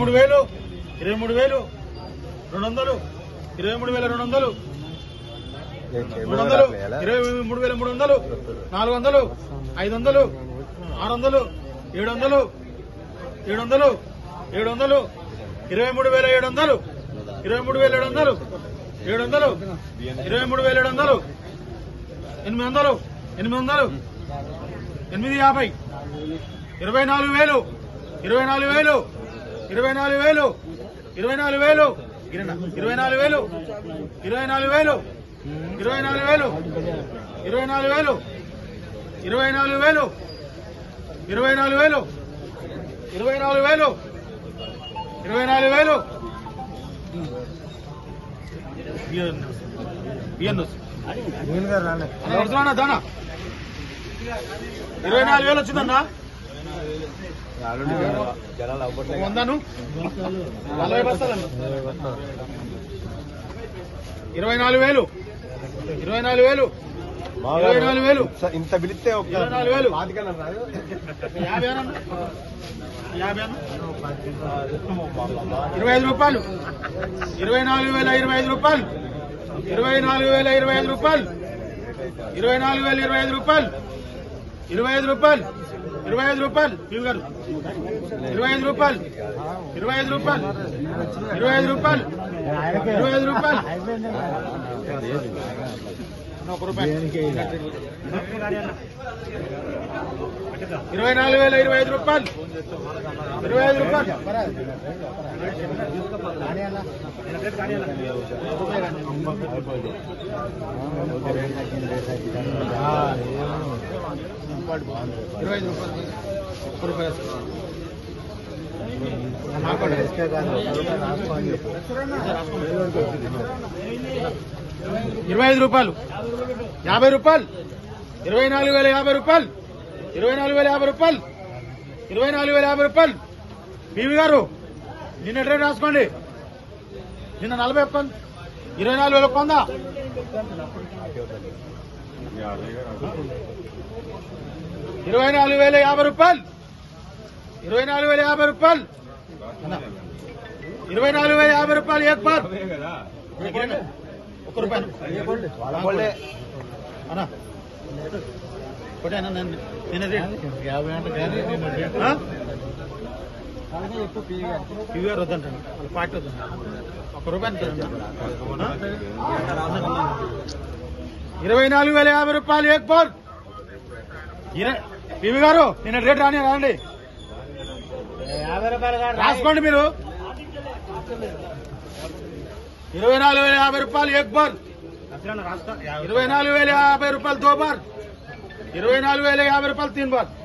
23,000 23,200 200 23,200 300 23,300 400 500 600 700 700 700 23,700 23,700 700 23,700 800 800 850 24,000 24,000 24,000 24,000 24,000 24,000 24,000 24,000 24,000 24,000 24,000 దానా 24,000 వచ్చిందన్నా 100 40 బస్తాలన్నా 24,000 24,000 24,000 ఇంత పిలిస్తే 24,000 50 25 రూపాయలు 24,000 25 రూపాయలు 24,000 25 రూపాయలు 24,000 25 రూపాయలు 25 రూపాయలు 25 రూపాయలు పీవి గారు 25 రూపాయలు 25 రూపాయలు 25 రూపాయలు 25 రూపాయలు 1 రూపాయి 24,000 25 రూపాయలు 25 రూపాయలు 25 రూపాయలు 50 రూపాయలు 24,050 రూపాయలు 24,050 రూపాయలు 24,050 రూపాయలు పీవి గారు నిన్న రేట్ రాసుకోండి నిన్న 40 ఒప్పంది 24,000 ఒప్పందా 24,050 రూపాయలు 24,050 రూపాయలు 24,050 రూపాయలు एक बार 1 రూపాయి అన్నా కొట్టేనా నిన్న రేట్ 50 అంటే పీవి గారు వద్దంటాను వాళ్ళ పార్టీ వద్దంట 1 రూపాయి 24,050 రూపాయలు एक बार పీవి గారు నిన్న రేట్ రాండి 50 రూపాయలు రాసుకోండి మీరు 24,050 రూపాయలు एक बार 24,050 రూపాయలు 2 बार 24,050 రూపాయలు 3 बार